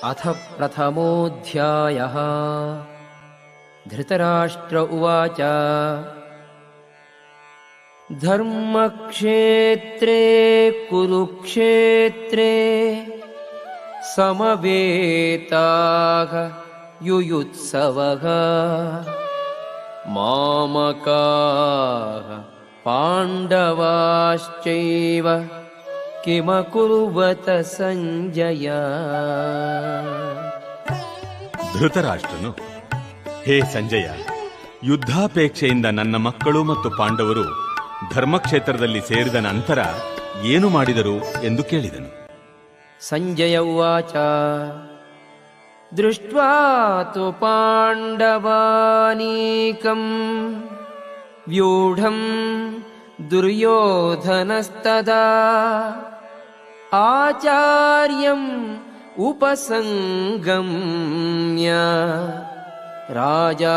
अथ प्रथमोऽध्यायः। धृतराष्ट्र उवाच धर्मक्षेत्रे कुरुक्षेत्रे समवेताः युयुत्सवः मामकाः पाण्डवाश्चैव किमकुर्वत ಸಂಜಯ. ಧೃತರಾಷ್ಟ್ರನು, ಹೇ ಸಂಜಯ, ಯುದ್ಧಾಪೇಕ್ಷೆಯಿಂದ ನನ್ನ ಮಕ್ಕಳು ಮತ್ತು ಪಾಂಡವರು ಧರ್ಮಕ್ಷೇತ್ರದಲ್ಲಿ ಸೇರಿದ ನಂತರ ಏನು ಮಾಡಿದರು ಎಂದು ಕೇಳಿದನು. ಸಂಜಯ ಉವಾಚ ದೃಷ್ಟ್ವಾ ತು ಪಾಂಡವಾನೀಕಂ ವ್ಯೂಢಂ ದುರ್ಯೋಧನಸ್ತದಾ ಆಚಾರ್ಯಂ ಉಪಸಂಗಮ್ಯ ರಾಜಾ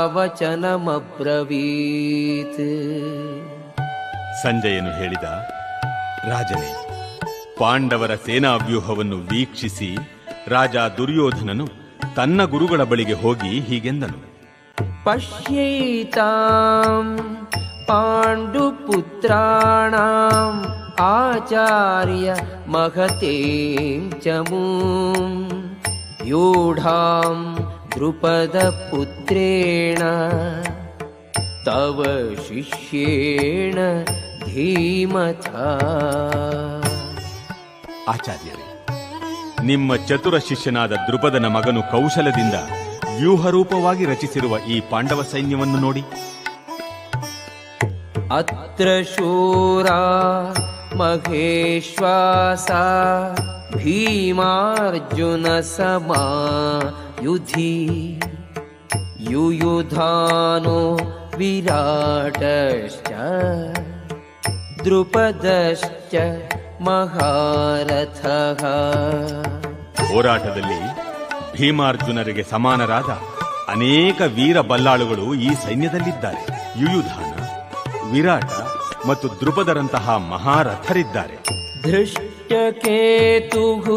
ವಚನಮಬ್ರವೀತ್. ಸಂಜಯನು ಹೇಳಿದ, ರಾಜನೇ, ಪಾಂಡವರ ಸೇನಾವ್ಯೂಹವನ್ನು ವೀಕ್ಷಿಸಿ ರಾಜ ದುರ್ಯೋಧನನು ತನ್ನ ಗುರುಗಳ ಬಳಿಗೆ ಹೋಗಿ ಹೀಗೆಂದನು. ಪಶ್ಯೈತಾಂ ಪಾಂಡುಪುತ್ರಾಣಾಂ ಆಚಾರ್ಯ ಮಹತೇಂ ಚಮೂಂ ವ್ಯೂಢಾಂ ದ್ರುಪದ ಪುತ್ರೇಣ ತವ ಶಿಷ್ಯೇಣ ಧೀಮಥ. ಆಚಾರ್ಯರೇ, ನಿಮ್ಮ ಚತುರ ಶಿಷ್ಯನಾದ ದ್ರುಪದನ ಮಗನು ಕೌಶಲದಿಂದ ವ್ಯೂಹರೂಪವಾಗಿ ರಚಿಸಿರುವ ಈ ಪಾಂಡವ ಸೈನ್ಯವನ್ನು ನೋಡಿ. ಅತ್ರ ಶೂರಾ ಮಹೇಶ್ವಾಸ ಭೀಮಾರ್ಜುನ ಸಮಾಯುಧಿ ಯುಯುಧಾನೋ ವಿರಾಟಶ್ಚ ದ್ರುಪದಶ್ಚ ಮಹಾರಥಃ. ಹೋರಾಟದಲ್ಲಿ ಭೀಮಾರ್ಜುನರಿಗೆ ಸಮಾನರಾದ ಅನೇಕ ವೀರ ಬಲ್ಲಾಳುಗಳು ಈ ಸೈನ್ಯದಲ್ಲಿದ್ದಾರೆ. ಯುಯುಧಾನ, ವಿರಾಟ ಮತ್ತು ದ್ರುಪದರಂತಹ ಮಹಾರಥರಿದ್ದಾರೆ. ಧೃಷ್ಟಕೇತುಃ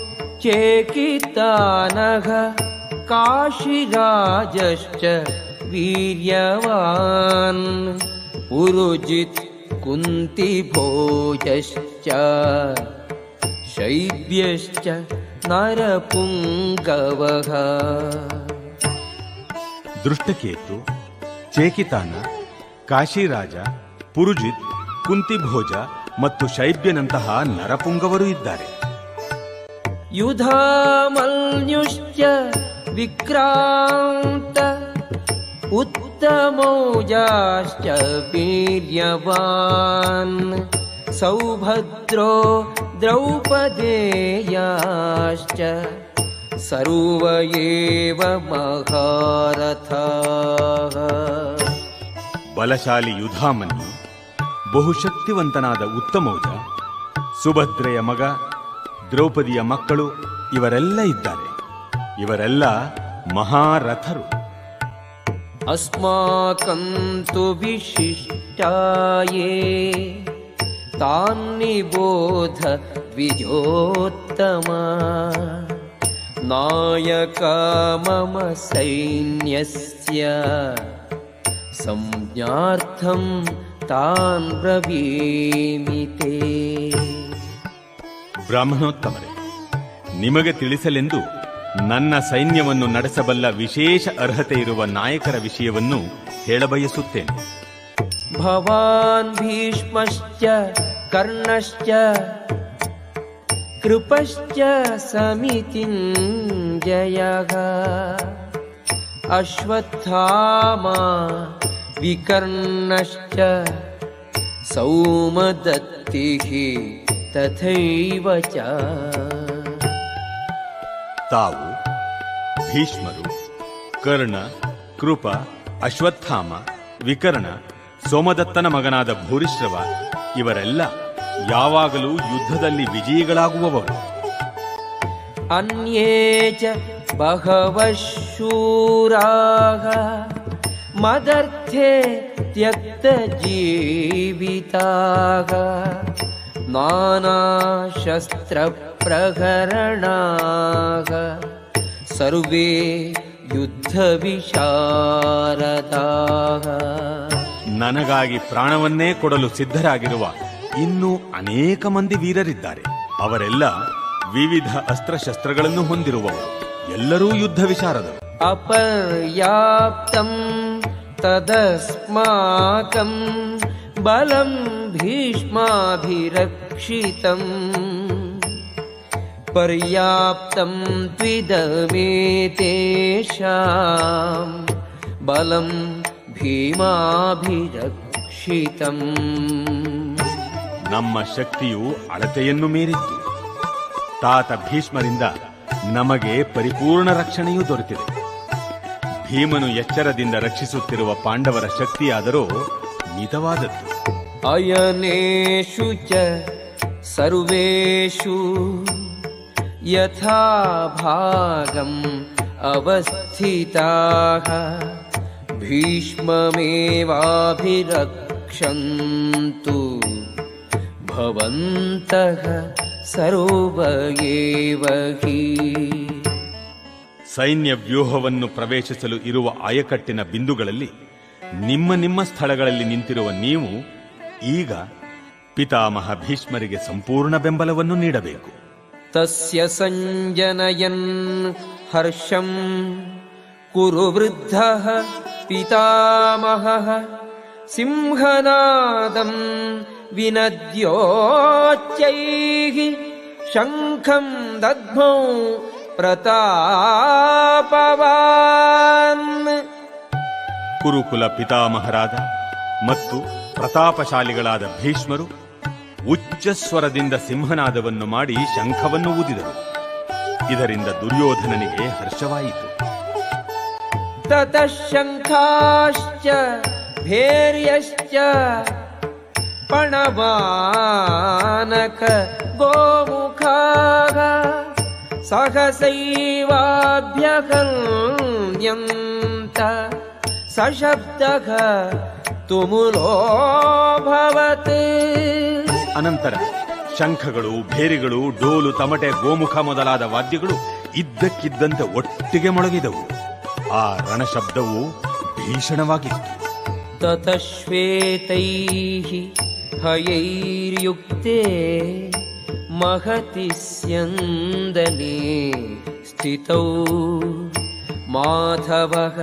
ಚೇಕಿತಾನಃ ಕಾಶಿರಾಜಶ್ಚ ವೀರ್ಯವಾನ್ ಪುರುಜಿತ್ ಕುಂತಿಭೋಜಶ್ಚ ಶೈಬ್ಯಶ್ಚ ನರಪುಂಗವಃ. ದೃಷ್ಟಕೇತು, ಚೇಕಿತಾನ, ಕಾಶಿರಾಜ, ಪುರುಜಿತ್, ಕುಂತಿಭೋಜ ಮತ್ತು ಶೈಬ್ಯನಂತಹ ನರಪುಂಗವರು ಇದ್ದಾರೆ. ಯುಧಾಮನ್ಯುಶ್ಚ ವಿಕ್ರಾಂತ ಉತ್ತಮೌಜಾಶ್ಚ ವೀರ್ಯವಾನ್ ಸೌಭದ್ರೋ ದ್ರೌಪದೇಯಾಶ್ಚ ಸರ್ವ ಏವ ಮಹಾರಥಾಃ. ಬಲಶಾಲಿ ಯುಧಾಮನ್ಯು, ಬಹುಶಕ್ತಿವಂತನಾದ ಉತ್ತಮೌಜ, ಸುಭದ್ರೆಯ ಮಗ, ದ್ರೌಪದಿಯ ಮಕ್ಕಳು ಇವರೆಲ್ಲ ಇದ್ದಾರೆ. ಇವರೆಲ್ಲ ಮಹಾರಥರು. ಅಸ್ಮಾಕಂ ತು ವಿಶಿಷ್ಟಾಯೇ ತಾನ್ನಿಬೋಧ ದ್ವಿಜೋತ್ತಮ ನಾಯಕ ಮಮ ಸೈನ್ಯಸ್ಯ ಸಂಜ್ಞಾರ್ಥಂ ತಾನ್ ಬ್ರವೀಮಿತೆ. ಬ್ರಾಹ್ಮಣೋತ್ತಮರೇ, ನಿಮಗೆ ತಿಳಿಸಲೆಂದು ನನ್ನ ಸೈನ್ಯವನ್ನು ನಡೆಸಬಲ್ಲ ವಿಶೇಷ ಅರ್ಹತೆ ಇರುವ ನಾಯಕರ ವಿಷಯವನ್ನು ಹೇಳಬಯಸುತ್ತೇನೆ. ಭವಾನ್ ಭೀಷ್ಮಶ್ಚ ಕರ್ಣಶ್ಚ ಕೃಪಶ್ಚ ಸಮಿತಿಂಜಯಃ ಅಶ್ವತ್ಥಾಮ ವಿಕರ್ಣಶ್ಚ ಸೌಮದತ್ತಿಃ ತಥೈವ ಚ. ತಾವು ಭೀಷ್ಮರು, ಕರ್ಣ, ಕೃಪ, ಅಶ್ವತ್ಥಾಮ, ವಿಕರ್ಣ, ಸೋಮದತ್ತನ ಮಗನಾದ ಭೂರಿಶ್ರವ ಇವರೆಲ್ಲ ಯಾವಾಗಲೂ ಯುದ್ಧದಲ್ಲಿ ವಿಜಯಿಗಳಾಗುವವರು. ಅನ್ಯೇ ಚ ಬಹವಃ ಶೂರಾಃ ಮದರ್ಥೇ ತ್ಯಕ್ತ ಜೀವಿತಾಃ नानाशस्त्रप्रहरणाः सर्वे ಯುದ್ಧವಿಶಾರದಾಃ. ನನಗಾಗಿ ಪ್ರಾಣವನ್ನೇ ಕೊಡಲು ಸಿದ್ಧರಾಗಿರುವ ಇನ್ನೂ ಅನೇಕ ಮಂದಿ ವೀರರಿದ್ದಾರೆ. ಅವರೆಲ್ಲ ವಿವಿಧ ಅಸ್ತ್ರಶಸ್ತ್ರಗಳನ್ನು ಹೊಂದಿರುವವರು. ಎಲ್ಲರೂ ಯುದ್ಧ ವಿಶಾರದರು. ಅಪರ್ಯಾಪ್ತಂ ತದಸ್ಮಾಕಂ ಬಲಂ ಭೀಷ್ಮಾಭಿರಕ್ಷಿತಂ ಪರ್ಯಾಪ್ತಂ ತ್ವಿದಮೇತೇಷಾಂ ಬಲಂ ಭೀಮಾಭಿರಕ್ಷಿತಂ. ನಮ್ಮ ಶಕ್ತಿಯು ಅಳತೆಯನ್ನು ಮೀರಿತ್ತು. ತಾತ ಭೀಷ್ಮರಿಂದ ನಮಗೆ ಪರಿಪೂರ್ಣ ರಕ್ಷಣೆಯೂ ದೊರೆತಿದೆ. ಭೀಮನು ಎಚ್ಚರದಿಂದ ರಕ್ಷಿಸುತ್ತಿರುವ ಪಾಂಡವರ ಶಕ್ತಿಯಾದರೂ ಮಿತವಾದದ್ದು. ಅಯನೇಷು ಚ ಸರ್ವೇಷು ಯಥಾ ಭಾಗಂ ಅವಸ್ಥಿತಾಃ ಭೀಷ್ಮಮೇವಾಭಿರಕ್ಷन्तು ಭವಂತಃ ಸರ್ವ ಏವ ಹಿ. ಸೈನ್ಯ ವ್ಯೂಹವನ್ನು ಪ್ರವೇಶಿಸಲು ಇರುವ ಆಯಕಟ್ಟಿನ ಬಿಂದುಗಳಲ್ಲಿ ನಿಮ್ಮ ನಿಮ್ಮ ಸ್ಥಳಗಳಲ್ಲಿ ನಿಂತಿರುವ ನೀವು ಈಗ ಪಿತಾಮಹ ಭೀಷ್ಮರಿಗೆ ಸಂಪೂರ್ಣ ಬೆಂಬಲವನ್ನು ನೀಡಬೇಕು. ತಸ್ಯ ಸಂಜನಯನ್ ಹರ್ಷಂ ಕುರು ವೃದ್ಧಃ ಪಿತಾಮಹಃ ಸಿಂಹನಾದಂ ವಿನದ್ಯೋಚ್ಚೈಃ ಶಂಖಂ ದದ್ಮೌ ಪ್ರತಾಪವಾನ್. ಕುರುಕುಲ ಪಿತಾಮಹರಾದ ಮತ್ತು ಪ್ರತಾಪಶಾಲಿಗಳಾದ ಭೀಷ್ಮರು ಉಚ್ಚಸ್ವರದಿಂದ ಸಿಂಹನಾದವನ್ನು ಮಾಡಿ ಶಂಖವನ್ನು ಊದಿದರು. ಇದರಿಂದ ದುರ್ಯೋಧನನಿಗೆ ಹರ್ಷವಾಯಿತು. ತತಃ ಶಂಖಾಶ್ಚ ಭೇರ್ಯಶ್ಚ ಪಣವಾನಕ ಗೋಮುಖಾಃ ಸಹಸೈವಾಭ್ಯಗಮ್ಯಂತ ಸಶಬ್ದಃ ತುಮುಲೋಭವತ್. ಅನಂತರ ಶಂಖಗಳು, ಭೇರಿಗಳು, ಡೋಲು, ತಮಟೆ, ಗೋಮುಖ ಮೊದಲಾದ ವಾದ್ಯಗಳು ಇದ್ದಕ್ಕಿದ್ದಂತೆ ಒಟ್ಟಿಗೆ ಮೊಳಗಿದವು. ಆ ರಣಶಬ್ದವು ಭೀಷಣವಾಗಿತ್ತು. ತತಶ್ವೇತೈಃ ಹಯೈರ್ಯುಕ್ತೆ ಮಹತಿ ಸ್ಯಂದನೆ ಸ್ಥಿತೌ ಮಾಧವಃ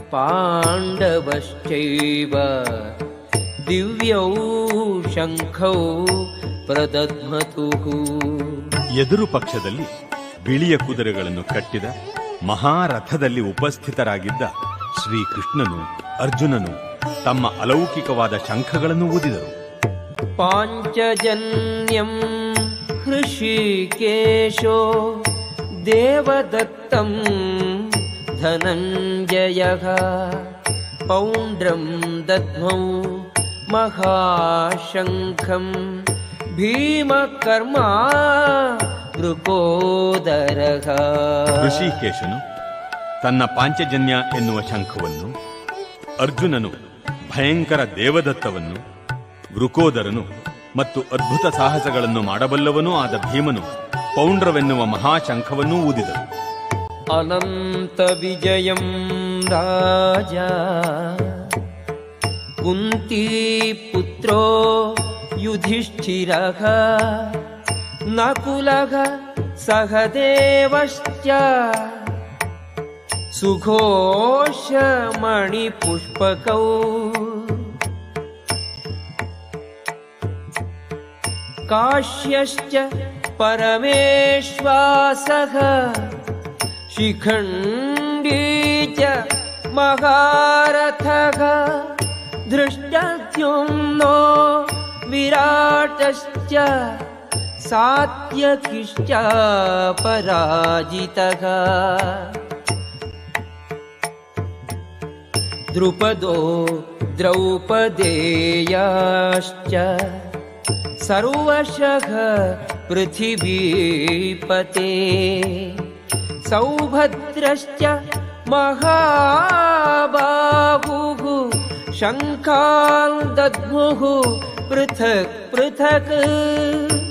ಪಾಂಡವಶ್ಚೈವ ದಿವ್ಯೌ ಶಂಖೌ ಪ್ರದಧ್ಮತುಃ. ಎದುರು ಪಕ್ಷದಲ್ಲಿ ಬಿಳಿಯ ಕುದುರೆಗಳನ್ನು ಕಟ್ಟಿದ ಮಹಾರಥದಲ್ಲಿ ಉಪಸ್ಥಿತರಾಗಿದ್ದ ಶ್ರೀಕೃಷ್ಣನು, ಅರ್ಜುನನು ತಮ್ಮ ಅಲೌಕಿಕವಾದ ಶಂಖಗಳನ್ನು ಊದಿದರು. ಪಾಂಚಜನ್ಯಂ ಹೃಷಿಕೇಶೋ ದೇವದತ್ತಂ ಧನಂಜಯಃ ಪೌಂಡ್ರಂ ದದ್ಮೌ ಮಹಾಶಂಖಂ ಭೀಮಕರ್ಮ ವೃಕೋದರಃ. ಋಷಿಕೇಶನು ತನ್ನ ಪಾಂಚಜನ್ಯ ಎನ್ನುವ ಶಂಖವನ್ನು, ಅರ್ಜುನನು ಭಯಂಕರ ದೇವದತ್ತವನ್ನು, ವೃಕೋದರನು ಮತ್ತು ಅದ್ಭುತ ಸಾಹಸಗಳನ್ನು ಮಾಡಬಲ್ಲವನೂ ಆದ ಭೀಮನು ಪೌಂಡ್ರವೆನ್ನುವ ಮಹಾಶಂಖವನ್ನೂ ಊದಿದರು. ಅನಂತ ವಿಜಯಂ ರಾಜ ಕುಂತೀ ಪುತ್ರೋ ಯುಧಿಷ್ಠಿರಃ ನಕುಲಃ ಸಹದೇವಶ್ಚ ಸುಘೋಷಮಣಿಪುಷ್ಪಕೌ ಕಾಶ್ಯಶ್ಚ ಪರಮೇಶ್ವಾಸಃ ಶಿಖಂಡೀ ಚ ಮಹಾರಥಃ ಧೃಷ್ಟದ್ಯುಮ್ನೋ ವಿರಾಟಶ್ಚ ಸಾತ್ಯಕಿಶ್ಚ ಪರಾಜಿತಃ ದ್ರುಪದೋ ದ್ರೌಪದೇಯಾಶ್ಚ ಸರ್ವಶಃ ಪೃಥಿವೀಪತೆ ಸೌಭದ್ರಶ್ಚ ಮಹಾಬಾಹುಃ ಶಂಖಾನ್ ದದ್ಮುಃ ಪೃಥಕ್ ಪೃಥಕ್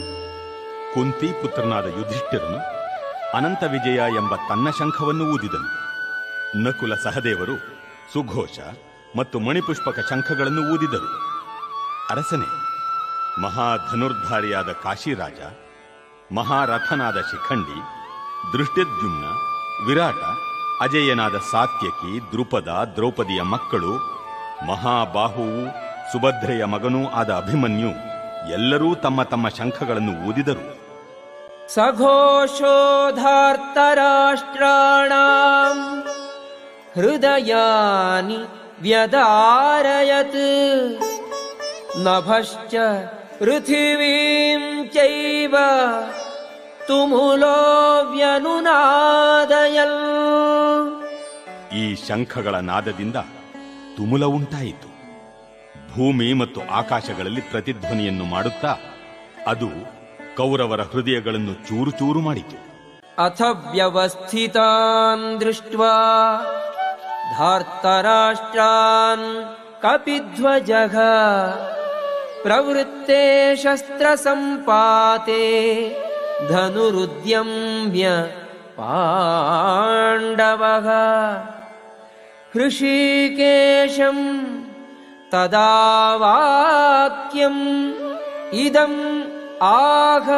ಕುಂತಿ ಪುತ್ರನಾದ ಯುಧಿಷ್ಠಿರನು ಅನಂತ ವಿಜಯ ಎಂಬ ತನ್ನ ಶಂಖವನ್ನು ಊದಿದನು. ನಕುಲ ಸಹದೇವರು ಸುಘೋಷ ಮತ್ತು ಮಣಿಪುಷ್ಪಕ ಶಂಖಗಳನ್ನು ಊದಿದರು. ಅರಸನೇ, ಮಹಾಧನುರ್ಧಾರಿಯಾದ ಕಾಶಿರಾಜ, ಮಹಾರಥನಾದ ಶಿಖಂಡಿ, ದೃಷ್ಟದ್ಯುಮ್ನ, ವಿರಾಟ, ಅಜೇಯನಾದ ಸಾತ್ಯಕಿ, ದೃಪದ, ದ್ರೌಪದಿಯ ಮಕ್ಕಳು, ಮಹಾಬಾಹುವು, ಸುಭದ್ರೆಯ ಮಗನೂ ಆದ ಅಭಿಮನ್ಯು ಎಲ್ಲರೂ ತಮ್ಮ ತಮ್ಮ ಶಂಖಗಳನ್ನು ಊದಿದರು. ಸಘೋಷೋಧಾರ್ತರಾಷ್ಟ್ರಾಣಾಂ ಹೃದಯಾನಿ ವ್ಯದಾರಯತ್ ನಭಶ್ಚ ಪೃಥಿವೀಂ ಚೈವ ತುಮುಲೋ ವ್ಯನುನಾದಯಲ್. ಈ ಶಂಖಗಳ ನಾದದಿಂದ ತುಮುಲ ಉಂಟಾಯಿತು. ಭೂಮಿ ಮತ್ತು ಆಕಾಶಗಳಲ್ಲಿ ಪ್ರತಿಧ್ವನಿಯನ್ನು ಮಾಡುತ್ತಾ ಅದು ಕೌರವರ ಹೃದಯಗಳನ್ನು ಚೂರು ಚೂರು ಮಾಡಿತು. ಅಥ ವ್ಯವಸ್ಥಿತಾನ್ ದೃಷ್ಟ್ವಾ ಧಾರ್ತರಾಷ್ಟ್ರಾನ್ ಕಪಿಧ್ವಜಃ ಪ್ರವೃತ್ತೆ ಶಸ್ತ್ರ ಸಂಪಾತೆ ಧನುರುದ್ಯಮ್ಯ ಪಾಂಡವಃ. ಹೃಷೀಕೇಶಂ ತದಾ ವಾಕ್ಯಂ ಇದಂ ಆಘ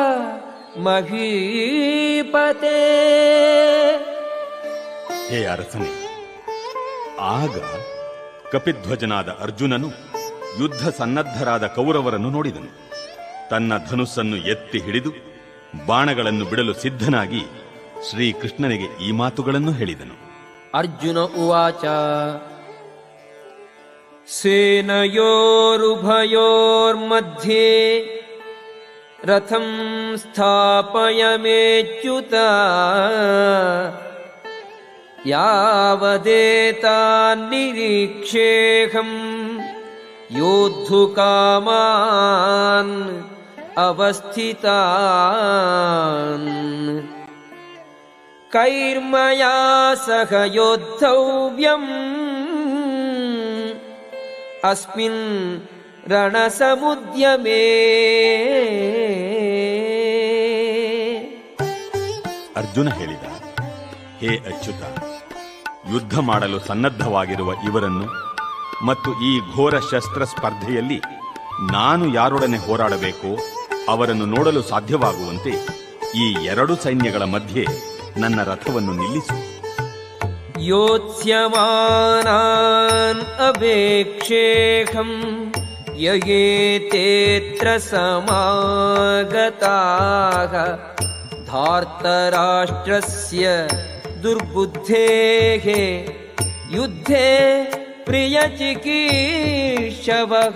ಮಹೀಪತೆ. ಹೇ ಅರಸನೇ, ಆಗ ಕಪಿಧ್ವಜನಾದ ಅರ್ಜುನನು ಯುದ್ಧ ಸನ್ನದ್ಧರಾದ ಕೌರವರನ್ನು ನೋಡಿದನು. ತನ್ನ ಧನುಸ್ಸನ್ನು ಎತ್ತಿ ಹಿಡಿದು ಬಾಣಗಳನ್ನು ಬಿಡಲು ಸಿದ್ಧನಾಗಿ ಶ್ರೀಕೃಷ್ಣನಿಗೆ ಈ ಮಾತುಗಳನ್ನು ಹೇಳಿದನು. ಅರ್ಜುನ ಉವಾಚ ಸೇನಯೋರುಭಯೋರ್ಮಧ್ಯೆ ರಥಂ ಸ್ಥಾಪಯಮೇಚ್ಯುತ ಯಾವದೇತಾನ್ನಿರೀಕ್ಷೇಹಂ ಯೋದ್ಧುಕಾಮಾನ್ ಅವಸ್ಥಿತಾನ್. ಕೈರ್ಮಯಾ ಸಹ ಯೋದ್ಧವ್ಯಂ ಅಸ್ಮಿನ್ ರಣಸಮುದ್ಯಮೇ. ಅರ್ಜುನ ಹೇಳಿದ, ಹೇ ಅಚ್ಯುತ, ಯುದ್ಧ ಮಾಡಲು ಸನ್ನದ್ಧವಾಗಿರುವ ಇವರನ್ನು ಮತ್ತು ಈ ಘೋರ ಶಸ್ತ್ರ ಸ್ಪರ್ಧೆಯಲ್ಲಿ ನಾನು ಯಾರೊಡನೆ ಹೋರಾಡಬೇಕೋ ಅವರನ್ನು ನೋಡಲು ಸಾಧ್ಯವಾಗುವಂತೆ ಈ ಎರಡು ಸೈನ್ಯಗಳ ಮಧ್ಯೆ ನನ್ನ ರಥವನ್ನು ನಿಲ್ಲಿಸು. ಯೋತ್ಸ್ಯಮಾನಾನ್ ಅವೇಕ್ಷೇಹಂ ಯಯೇತೇತ್ರ ಸಮಾಗತಾಃ ಧಾರ್ತರಾಷ್ಟ್ರಸ್ಯ ದುರ್ಬುದ್ಧೇಃ ಯುದ್ಧೇ ಪ್ರಿಯಚಿಕೀರ್ಷವಃ.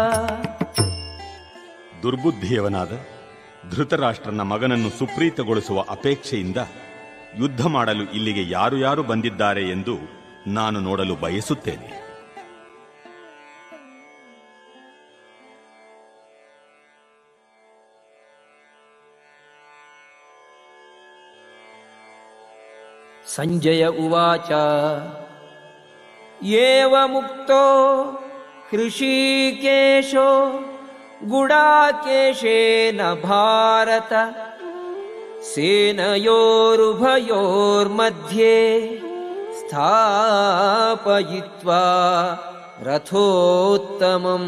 ದುರ್ಬುದ್ಧಿಯವನಾದ ಧೃತರಾಷ್ಟ್ರನ ಮಗನನ್ನು ಸುಪ್ರೀತಗೊಳಿಸುವ ಅಪೇಕ್ಷೆಯಿಂದ ಯುದ್ಧ ಮಾಡಲು ಇಲ್ಲಿಗೆ ಯಾರು ಯಾರು ಬಂದಿದ್ದಾರೆ ಎಂದು ನಾನು ನೋಡಲು ಬಯಸುತ್ತೇನೆ. ಸಂಜಯ ಉವಾಚ ಏವಮುಕ್ತೋ ಹೃಷೀಕೇಶೋ ಗುಡಾಕೇಶೇನ ಭಾರತ ಸೇನಯೋರುಭಯೋರ್ಮಧ್ಯೆ ಸ್ಥಾಪಯಿತ್ವಾ ರಥೋತ್ತಮಂ.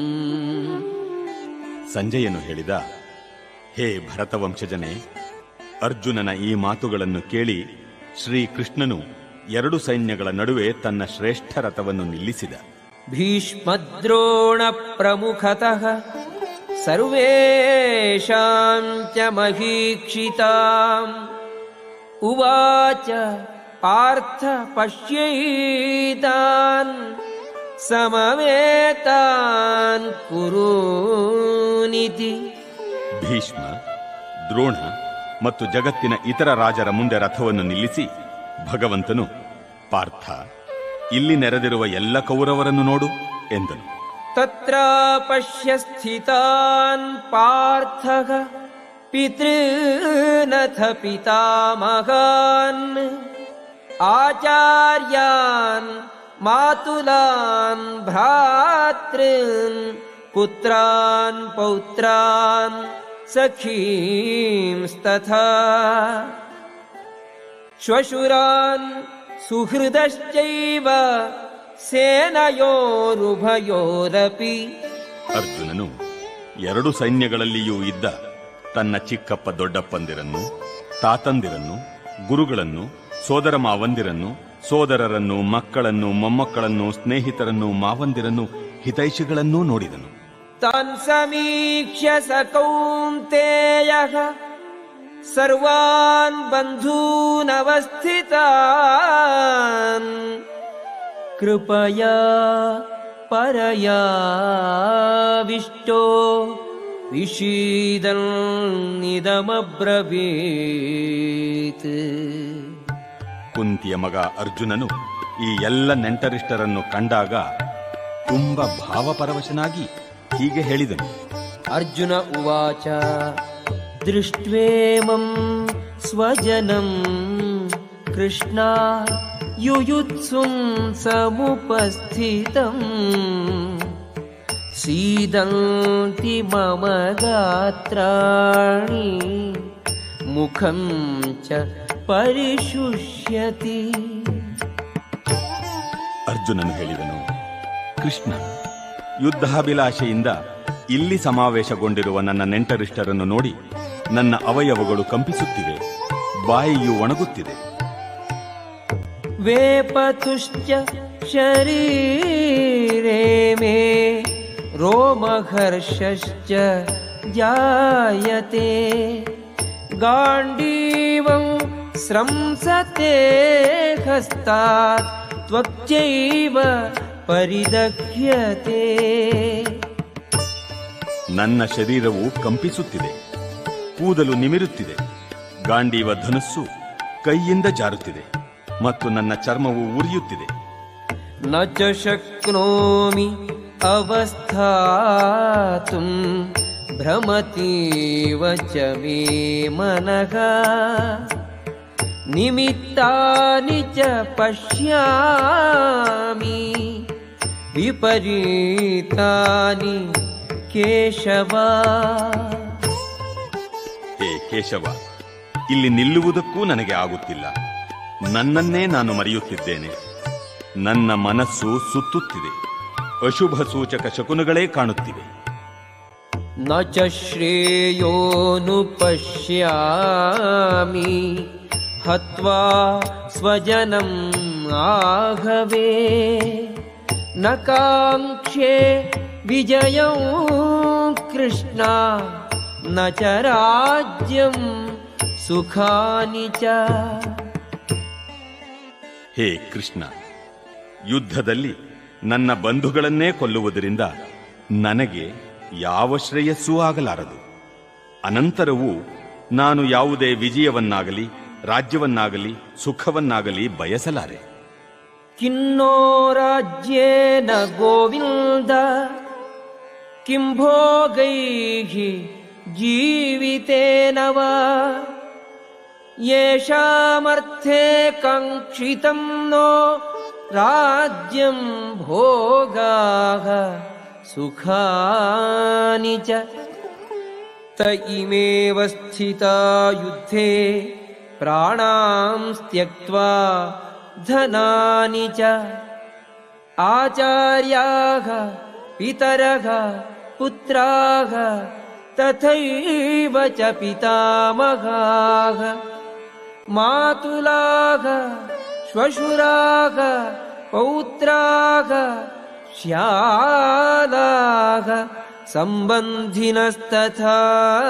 ಸಂಜಯನು ಹೇಳಿದ, ಹೇ ಭರತವಂಶಜನೇ, ಅರ್ಜುನನ ಈ ಮಾತುಗಳನ್ನು ಕೇಳಿ ಶ್ರೀಕೃಷ್ಣನು ಎರಡು ಸೈನ್ಯಗಳ ನಡುವೆ ತನ್ನ ಶ್ರೇಷ್ಠ ರಥವನ್ನು ನಿಲ್ಲಿಸಿದ. ಭೀಷ್ಮದ್ರೋಣ ಪ್ರಮುಖತಃ ಸರ್ವೇಷಾಂ ಚ ಮಹೀಕ್ಷಿತಾಂ ಉವಾಚ ಪಾರ್ಥ ಪಶ್ಯೈತಾನ್ ಸಮವೇತಾನ್ ಕುರೂನಿತಿ. ಭೀಷ್ಮ, ದ್ರೋಣ ಮತ್ತು ಜಗತ್ತಿನ ಇತರ ರಾಜರ ಮುಂದೆ ರಥವನ್ನು ನಿಲ್ಲಿಸಿ ಭಗವಂತನು, ಪಾರ್ಥ, ಇಲ್ಲಿ ನೆರೆದಿರುವ ಎಲ್ಲ ಕೌರವರನ್ನು ನೋಡು ಎಂದನು. ತತ್ರ ಪಶ್ಯ ಸ್ಥಿತಾನ್ ಪಾರ್ಥಃ ಪಿತೃನಥ ಪಿತಾಮಹಾನ್ ಆಚಾರ್ಯಾನ್ ಮಾತುಲಾನ್ ಭ್ರಾತೃನ್ ಪುತ್ರಾನ್ ಪೌತ್ರಾನ್ सखींस्तथा श्वशुरान् सुहृदश्चैव ಸೇನಯೋರುಭಯೋರಪಿ. ಅರ್ಜುನನು ಎರಡು ಸೈನ್ಯಗಳಲ್ಲಿಯೂ ಇದ್ದ ತನ್ನ ಚಿಕ್ಕಪ್ಪ ದೊಡ್ಡಪ್ಪಂದಿರನ್ನು, ತಾತಂದಿರನ್ನು, ಗುರುಗಳನ್ನು, ಸೋದರ ಮಾವಂದಿರನ್ನು, ಸೋದರರನ್ನು, ಮಕ್ಕಳನ್ನು, ಮೊಮ್ಮಕ್ಕಳನ್ನು, ಸ್ನೇಹಿತರನ್ನು, ಮಾವಂದಿರನ್ನು, ಹಿತೈಷಿಗಳನ್ನೂ ನೋಡಿದನು. ತಾನ್ ಸಮೀಕ್ಷ್ಯ ಸ ಕೌಂತೇಯಃ ಸರ್ವಾನ್ ಬಂಧೂನವಸ್ಥಿತಾನ್ ಕೃಪಯಾ ಪರಯಾವಿಷ್ಟೋ ವಿಷೀದನ್ನಿದಮಬ್ರವೀತ್. ಕುಂತಿಯ ಮಗ ಅರ್ಜುನನು ಈ ಎಲ್ಲ ನೆಂಟರಿಷ್ಟರನ್ನು ಕಂಡಾಗ ತುಂಬ ಭಾವಪರವಶನಾಗಿ ಹೀಗೆ ಹೇಳಿದನು. ಅರ್ಜುನ ಉವಾಚ ದೃಷ್ಟ್ವೇಮಂ ಸ್ವಜನಂ ಕೃಷ್ಣ ಯುಯುತ್ಸುಂ ಸಮುಪಸ್ಥಿತಂ ಸೀದಂತಿ ಮಮ ಗಾತ್ರಾಣಿ ಮುಖಂ ಚ ಪರಿಶುಷ್ಯತಿ. ಅರ್ಜುನನು ಹೇಳಿದನು, ಕೃಷ್ಣ, ಯುದ್ಧಾಭಿಲಾಷೆಯಿಂದ ಇಲ್ಲಿ ಸಮಾವೇಶಗೊಂಡಿರುವ ನನ್ನ ನೆಂಟರಿಷ್ಟರನ್ನು ನೋಡಿ ನನ್ನ ಅವಯವಗಳು ಕಂಪಿಸುತ್ತಿವೆ, ಬಾಯಿಯು ಒಣಗುತ್ತಿದೆ. ವೇಪತುಶ್ಚ ಶರೀರೇ ಮೇ ರೋಮಹರ್ಷಶ್ಚ ಜಾಯತೆ ಗಾಂಡೀವಂ ಸ್ರಂಸತೆ ಹಸ್ತಾತ್ ತ್ವಕ್ಚೈವ ಪರಿದಹ್ಯತೆ. ನನ್ನ ಶರೀರವು ಕಂಪಿಸುತ್ತಿದೆ, ಕೂದಲು ನಿಮಿರುತ್ತಿದೆ, ಗಾಂಡೀವ ಧನುಸ್ಸು ಕೈಯಿಂದ ಜಾರುತ್ತಿದೆ ಮತ್ತು ನನ್ನ ಚರ್ಮವು ಉರಿಯುತ್ತಿದೆ. ನ ಚ ಶಕ್ನೋಮಿ ಅವಸ್ಥಾತುಂ ಭ್ರಮತೀವ ಚ ಮೇ ಮನಃ ನಿಮಿತ್ತಾನಿ ಚ ಪಶ್ಯಾಮಿ ವಿಪರೀತಾನಿ ಕೇಶವ. ಹೇ ಕೇಶವ, ಇಲ್ಲಿ ನಿಲ್ಲುವುದಕ್ಕೂ ನನಗೆ ಆಗುತ್ತಿಲ್ಲ. ನನ್ನನ್ನೇ ನಾನು ಮರೆಯುತ್ತಿದ್ದೇನೆ. ನನ್ನ ಮನಸ್ಸು ಸುತ್ತುತ್ತಿದೆ, ಅಶುಭ ಸೂಚಕ ಶಕುನಗಳೇ ಕಾಣುತ್ತಿವೆ. ನ ಚ ಶ್ರೇಯೋನು ಪಶ್ಯಾಮಿ ಹತ್ವಾ ಸ್ವಜನಂ ಆಘವೇ ನ ಕಾಂಕ್ಷೇ ವಿಜಯಂ ಕೃಷ್ಣ ನ ಚ ರಾಜ್ಯಂ ಸುಖಾನಿ ಚ. ಹೇ ಕೃಷ್ಣ, ಯುದ್ಧದಲ್ಲಿ ನನ್ನ ಬಂಧುಗಳನ್ನೇ ಕೊಲ್ಲುವುದರಿಂದ ನನಗೆ ಯಾವ ಶ್ರೇಯಸ್ಸೂ ಆಗಲಾರದು. ಅನಂತರವೂ ನಾನು ಯಾವುದೇ ವಿಜಯವನ್ನಾಗಲಿ ರಾಜ್ಯವನ್ನಾಗಲಿ ಸುಖವನ್ನಾಗಲಿ ಬಯಸಲಾರೆ. ಕಿನ್ನೋ ರಾಜ್ಯೇನ ಗೋವಿಂದ ಕಿಂ ಭೋಗೈಃ ಜೀವಿತೇನ ವಾ ಯೇಷಾಮರ್ಥೇ ಕಾಂಕ್ಷಿತಂ ನೋ ರಾಜ್ಯಂ ಭೋಗಾಃ ಸುಖಾನಿ ಚ. ತ ಇಮೇವ ಸ್ಥಿತಾ ಯುದ್ಧೇ ಪ್ರಾಣಾಂ ತ್ಯಕ್ತ್ವಾ ಧನಾನಿ ಚ ಆಚಾರ್ಯಾಃ ಪಿತರಃ ಪುತ್ರಾಃ ತಥೈವ ಚ ಪಿತಾಮಹಾಃ ಮಾತುಲಾಃ ಶ್ವಶುರಾಃ ಪೌತ್ರಾಃ ಶ್ಯಾಲಾಃ ಸಂಬಂಧಿನಸ್ತಥಾ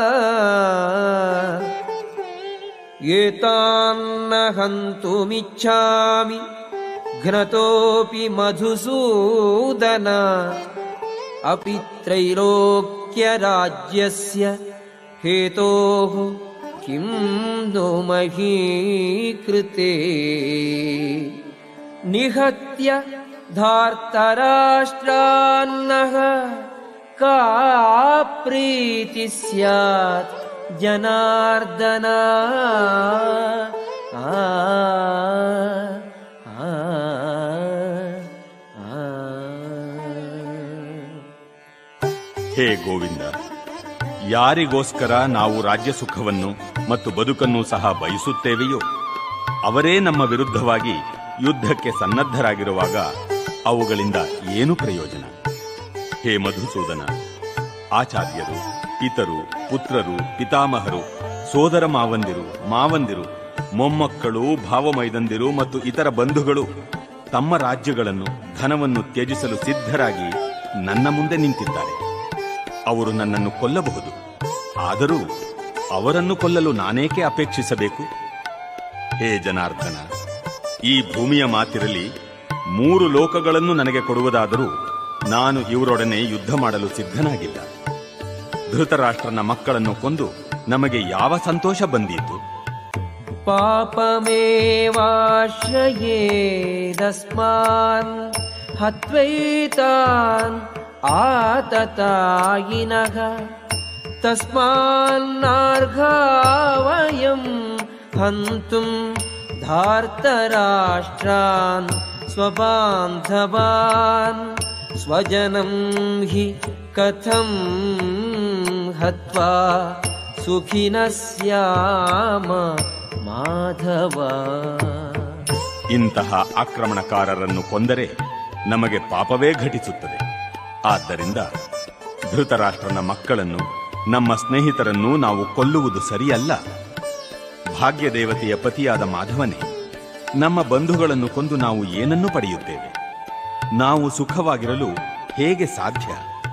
ಏತಾನ್ನ ಹಂತುಮಿಚ್ಛಾಮಿ ಘ್ನತೋಪಿ ಮಧುಸೂದನ ಅಪಿ ತ್ರೈಲೋಕ್ಯ ರಾಜ್ಯಸ್ಯ ಹೇತೋಃ ಕಿಂ ನು ಮಹೀ ಕೃತೆ. ನಿಹತ್ಯ ಧಾರ್ತರಾಷ್ಟ್ರಾನ್ನಃ ಕಾ ಪ್ರೀತಿ ಸ್ಯಾತ್ ಜನಾರ್ದನ. ಹೇ ಗೋವಿಂದ, ಯಾರಿಗೋಸ್ಕರ ನಾವು ರಾಜ್ಯ ಸುಖವನ್ನು ಮತ್ತು ಬದುಕನ್ನು ಸಹ ಬಯಸುತ್ತೇವೆಯೋ ಅವರೇ ನಮ್ಮ ವಿರುದ್ಧವಾಗಿ ಯುದ್ಧಕ್ಕೆ ಸನ್ನದ್ಧರಾಗಿರುವಾಗ ಅವುಗಳಿಂದ ಏನು ಪ್ರಯೋಜನ? ಹೇ ಮಧುಸೂದನ, ಆಚಾರ್ಯರು, ಪಿತರು, ಪುತ್ರರು, ಪಿತಾಮಹರು, ಸೋದರ ಮಾವಂದಿರು, ಮೊಮ್ಮಕ್ಕಳು, ಭಾವಮೈದಂದಿರು ಮತ್ತು ಇತರ ಬಂಧುಗಳು ತಮ್ಮ ರಾಜ್ಯಗಳನ್ನು, ಧನವನ್ನು ತ್ಯಜಿಸಲು ಸಿದ್ಧರಾಗಿ ನನ್ನ ಮುಂದೆ ನಿಂತಿದ್ದಾರೆ. ಅವರು ನನ್ನನ್ನು ಕೊಲ್ಲಬಹುದು, ಆದರೂ ಅವರನ್ನು ಕೊಲ್ಲಲು ನಾನೇಕೆ ಅಪೇಕ್ಷಿಸಬೇಕು? ಹೇ ಜನಾರ್ದನ, ಈ ಭೂಮಿಯ ಮಾತಿರಲಿ 3 ಲೋಕಗಳನ್ನು ನನಗೆ ಕೊಡುವುದಾದರೂ ನಾನು ಇವರೊಡನೆ ಯುದ್ಧ ಮಾಡಲು ಸಿದ್ಧನಾಗಿಲ್ಲ. ಧೃತರಾಷ್ಟ್ರನ ಮಕ್ಕಳನ್ನು ಕೊಂದು ನಮಗೆ ಯಾವ ಸಂತೋಷ ಬಂದೀತು? ಪಾಪಮೇವಾಶ್ರಯೇದಸ್ಮಾನ್ ಹತ್ವೈತಾನ್ ಆತತಾಯಿನಃ ತಸ್ಮಾನ್ನಾರ್ಘಾವಯಂ ಹಂತುಂ ಧಾರ್ತರಾಷ್ಟ್ರಾನ್ ಸ್ವಬಾಂಧವಾನ್ ಸ್ವಜನಂ ಹಿ ಕಥಂ ಹತ್ವಾ ಸುಖಿನಃ ಸ್ಯಾಮ ಮಾಧವ. ಇಂತಹ ಆಕ್ರಮಣಕಾರರನ್ನು ಕೊಂದರೆ ನಮಗೆ ಪಾಪವೇ ಘಟಿಸುತ್ತದೆ. ಆದ್ದರಿಂದ ಧೃತರಾಷ್ಟ್ರನ ಮಕ್ಕಳನ್ನು, ನಮ್ಮ ಸ್ನೇಹಿತರನ್ನು ನಾವು ಕೊಲ್ಲುವುದು ಸರಿಯಲ್ಲ. ಭಾಗ್ಯದೇವತೆಯ ಪತಿಯಾದ ಮಾಧವನೇ, ನಮ್ಮ ಬಂಧುಗಳನ್ನು ಕೊಂದು ನಾವು ಏನನ್ನು ಪಡೆಯುತ್ತೇವೆ? ನಾವು ಸುಖವಾಗಿರಲು ಹೇಗೆ ಸಾಧ್ಯ?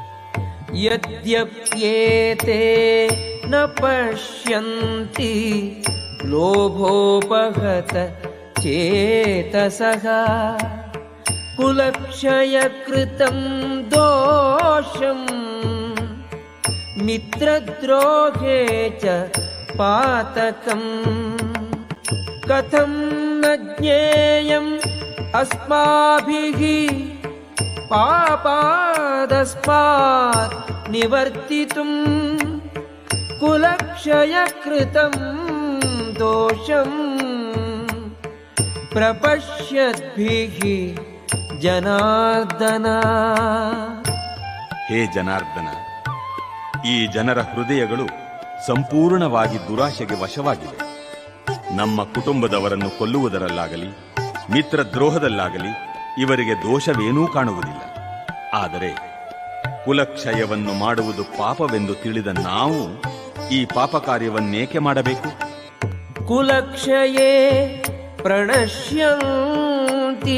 ಯದ್ಯಪ್ಯೇತೆ ನ ಪಶ್ಯಂತಿ ಲೋಭೋಪಹತ ಚೇತಸಃ ಕುಲಕ್ಷಯ ಕೃತಂ ದೋಷಂ ಮಿತ್ರದ್ರೋಹೇ ಚ ಪಾತಕಂ ಕಥಂ ನ ಜ್ಞೇಯಂ ಅಸ್ಮಾಭಿಃ ಪಾಪಾದಸ್ಮಾತ್ ನಿವರ್ತಿತುಂ ಕುಲಕ್ಷಯ ಕೃತಂ ದೋಷಂ ಪ್ರಪಶ್ಯದ್ಭಿಃ ಜನಾರ್ದನ. ಹೇ ಜನಾರ್ದನ, ಈ ಜನರ ಹೃದಯಗಳು ಸಂಪೂರ್ಣವಾಗಿ ದುರಾಶೆಗೆ ವಶವಾಗಿವೆ. ನಮ್ಮ ಕುಟುಂಬದವರನ್ನು ಕೊಲ್ಲುವುದರಲ್ಲಾಗಲಿ ಮಿತ್ರದ್ರೋಹದಲ್ಲಾಗಲಿ ಇವರಿಗೆ ದೋಷವೇನೂ ಕಾಣುವುದಿಲ್ಲ. ಆದರೆ ಕುಲಕ್ಷಯವನ್ನು ಮಾಡುವುದು ಪಾಪವೆಂದು ತಿಳಿದ ನಾವು ಈ ಪಾಪ ಕಾರ್ಯವನ್ನೇಕೆ ಮಾಡಬೇಕು? ಕುಲಕ್ಷಯೇ ಪ್ರಣಶ್ಯಂತಿ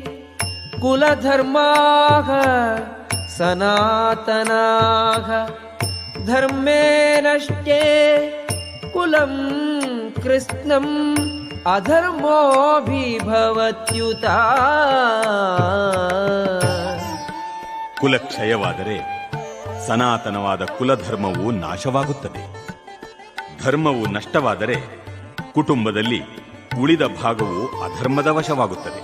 ಕುಲಧರ್ಮಾಃ ಸನಾತನಾಃ ಧರ್ಮೇ ನಷ್ಟೇ ಕುಲಂ ಕೃಷ್ಣಂ ಅಧರ್ಮೋಭಿಭವತ್ಯುತ. ಕುಲಕ್ಷಯವಾದರೆ ಸನಾತನವಾದ ಕುಲಧರ್ಮವು ನಾಶವಾಗುತ್ತದೆ. ಧರ್ಮವು ನಷ್ಟವಾದರೆ ಕುಟುಂಬದಲ್ಲಿ ಉಳಿದ ಭಾಗವು ಅಧರ್ಮದ ವಶವಾಗುತ್ತದೆ.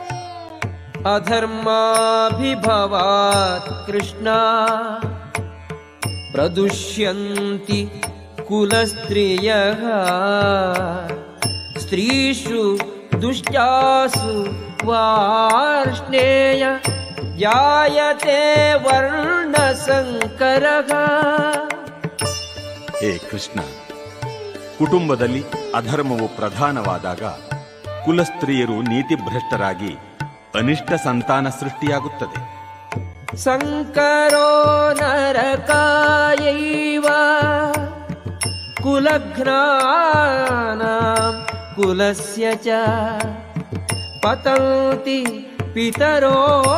ಅಧರ್ಮಾಭಿಭವಾತ್ ಕೃಷ್ಣ ಪ್ರದುಷ್ಯಂತಿ ಕುಲಸ್ತ್ರೀಯಃ ಸ್ತ್ರೀಷು ದುಷ್ಟಾಸು ವಾರ್ಷ್ಣೇಯ ಜಾಯತೆ ವರ್ಣಸಂಕರಃ. ಹೇ ಕೃಷ್ಣ, ಕುಟುಂಬದಲ್ಲಿ ಅಧರ್ಮವು ಪ್ರಧಾನವಾದಾಗ ಕುಲಸ್ತ್ರೀಯರು ನೀತಿಭ್ರಷ್ಟರಾಗಿ ಅನಿಷ್ಟ ಸಂತಾನ ಸೃಷ್ಟಿಯಾಗುತ್ತದೆ. ಸಂಕರೋ ನರಕಾಯೈವ ಕುಲಘ್ನಾನಾಂ ಕುಲಸ್ಯ ಚ ಪತಂತಿ ಪಿತರೋ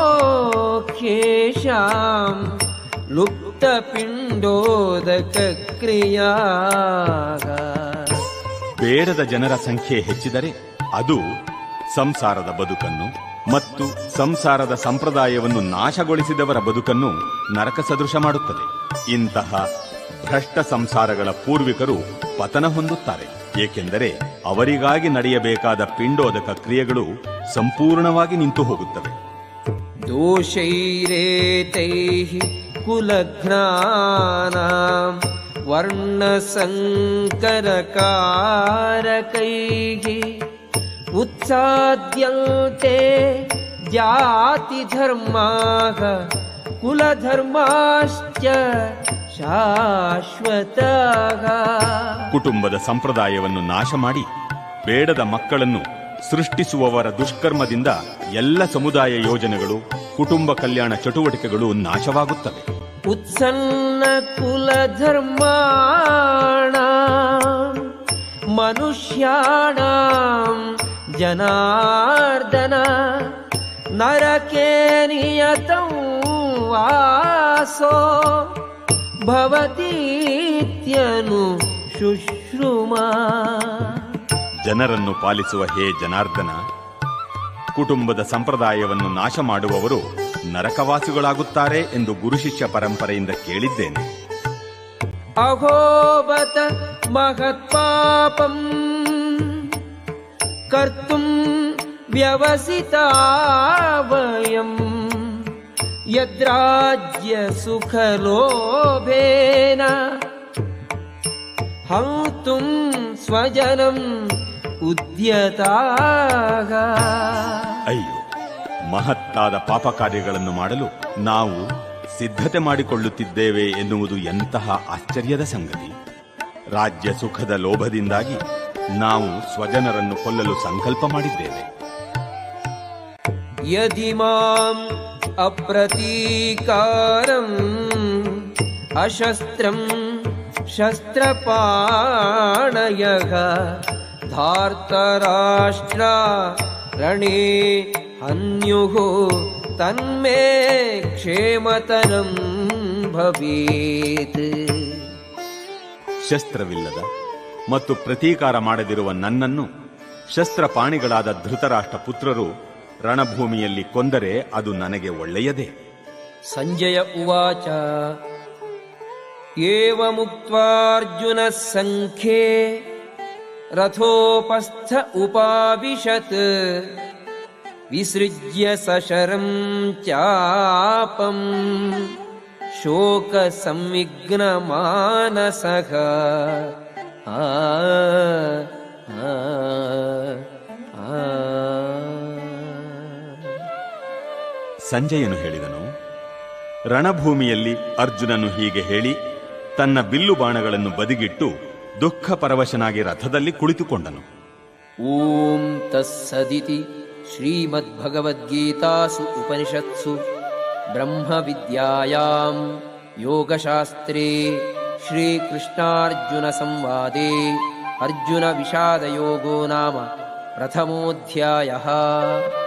ಖೇಷಾಂ ಲುಪ್ತ ಪಿಂಡೋದಕ ಕ್ರಿಯಾ. ಬೇಡದ ಜನರ ಸಂಖ್ಯೆ ಹೆಚ್ಚಿದರೆ ಅದು ಸಂಸಾರದ ಬದುಕನ್ನು ಮತ್ತು ಸಂಸಾರದ ಸಂಪ್ರದಾಯವನ್ನು ನಾಶಗೊಳಿಸಿದವರ ಬದುಕನ್ನು ನರಕ ಸದೃಶ ಮಾಡುತ್ತದೆ. ಇಂತಹ ಭ್ರಷ್ಟ ಸಂಸಾರಗಳ ಪೂರ್ವಿಕರು ಪತನ ಹೊಂದುತ್ತಾರೆ. ಏಕೆಂದರೆ ಅವರಿಗಾಗಿ ನಡೆಯಬೇಕಾದ ಪಿಂಡೋದಕ ಕ್ರಿಯೆಗಳು ಸಂಪೂರ್ಣವಾಗಿ ನಿಂತು ಹೋಗುತ್ತವೆ. ದೋಷೈರೇತೈಃ ಕುಲಘ್ನಾನಾಂ ವರ್ಣಸಂಕರಕಾರಕೈಃ ಉತ್ಸಾದ್ಯಂತೆ ಜಾತಿಧರ್ಮಾಃ ಕುಲಧರ್ಮಾಶ್ಚ ಶಾಶ್ವತಃ. ಕುಟುಂಬದ ಸಂಪ್ರದಾಯವನ್ನು ನಾಶ ಮಾಡಿ ಬೇಡದ ಮಕ್ಕಳನ್ನು ಸೃಷ್ಟಿಸುವವರ ದುಷ್ಕರ್ಮದಿಂದ ಎಲ್ಲ ಸಮುದಾಯ ಯೋಜನೆಗಳು, ಕುಟುಂಬ ಕಲ್ಯಾಣ ಚಟುವಟಿಕೆಗಳು ನಾಶವಾಗುತ್ತವೆ. ಉತ್ಸನ್ನ ಕುಲಧರ್ಮಾಣಾಂ ಮನುಷ್ಯಾಣಾಂ ಜನಾರ್ದನ ನರಕೇ ನಿಯತಂ ವಾಸೋ ಭವತೀತ್ಯನು ಶುಶ್ರುಮಾ. ಜನರನ್ನು ಪಾಲಿಸುವ ಹೇ ಜನಾರ್ದನ, ಕುಟುಂಬದ ಸಂಪ್ರದಾಯವನ್ನು ನಾಶ ಮಾಡುವವರು ನರಕವಾಸಿಗಳಾಗುತ್ತಾರೆ ಎಂದು ಗುರುಶಿಷ್ಯ ಪರಂಪರೆಯಿಂದ ಕೇಳಿದ್ದೇನೆ. ಅಹೋಬತ ಮಹತ್ಪಾಪಂ ಕರ್ತುಂ ವ್ಯವಸಿತಾ ವಯಂ ಯದ್ರಾಜ್ಯ ಸುಖಲೋಭೇನ ಹಂತುಂ ಸ್ವಜನಂ ಉದ್ಯತಾಗ. ಅಯ್ಯೋ, ಮಹತ್ತಾದ ಪಾಪ ಕಾರ್ಯಗಳನ್ನು ಮಾಡಲು ನಾವು ಸಿದ್ಧತೆ ಮಾಡಿಕೊಳ್ಳುತ್ತಿದ್ದೇವೆ ಎನ್ನುವುದು ಎಂತಹ ಆಶ್ಚರ್ಯದ ಸಂಗತಿ. ರಾಜ್ಯ ಸುಖದ ಲೋಭದಿಂದಾಗಿ ನಾವು ಸ್ವಜನರನ್ನು ಕೊಲ್ಲಲು ಸಂಕಲ್ಪ ಮಾಡಿದ್ದೇವೆ. ಯದಿ ಮಾಂ ಅಪ್ರತೀಕಾರಂ ಅಶಸ್ತ್ರಂ ಶಸ್ತ್ರಪಾಣಯಃ ಧಾರ್ತರಾಷ್ಟ್ರ ರಣೇ ಹನ್ಯುಃ ತನ್ಮೇ ಕ್ಷೇಮತರಂ ಭವೇತ್. ಶಸ್ತ್ರವಿಲ್ಲದ ಮತ್ತು ಪ್ರತೀಕಾರ ಮಾಡದಿರುವ ನನ್ನನ್ನು ಶಸ್ತ್ರಪಾಣಿಗಳಾದ ಧೃತರಾಷ್ಟ್ರ ಪುತ್ರರು ರಣಭೂಮಿಯಲ್ಲಿ ಕೊಂದರೆ ಅದು ನನಗೆ ಒಳ್ಳೆಯದೇ. ಸಂಜಯ ಉವಾಚ ಏವಮುಕ್ತ್ವಾರ್ಜುನಃ ಸಂಖ್ಯೇ ರಥೋಪಸ್ಥ ಉಪಾವಿಶತ್ ವಿಸೃಜ್ಯ ಸಶರಂ ಚಾಪಂ ಶೋಕ ಸಂವಿಘ್ನ ಮಾನಸಃ. ಸಂಜಯನು ಹೇಳಿದನು, ರಣಭೂಮಿಯಲ್ಲಿ ಅರ್ಜುನನು ಹೀಗೆ ಹೇಳಿ ತನ್ನ ಬಿಲ್ಲು ಬಾಣಗಳನ್ನು ಬದಿಗಿಟ್ಟು ದುಃಖ ಪರವಶನಾಗಿ ರಥದಲ್ಲಿ ಕುಳಿತುಕೊಂಡನು. ಓಂ ತತ್ಸದಿತಿ ಶ್ರೀಮದ್ಭಗವದ್ಗೀತಾಸು ಉಪನಿಷತ್ಸು ಬ್ರಹ್ಮವಿದ್ಯಾಯಾಂ ಯೋಗಶಾಸ್ತ್ರೇ ಶ್ರೀಕೃಷ್ಣಾರ್ಜುನ ಸಂವಾದೇ ಅರ್ಜುನ ವಿಷಾದಯೋಗೋ ನಾಮ ಪ್ರಥಮೋಧ್ಯಾಯಃ.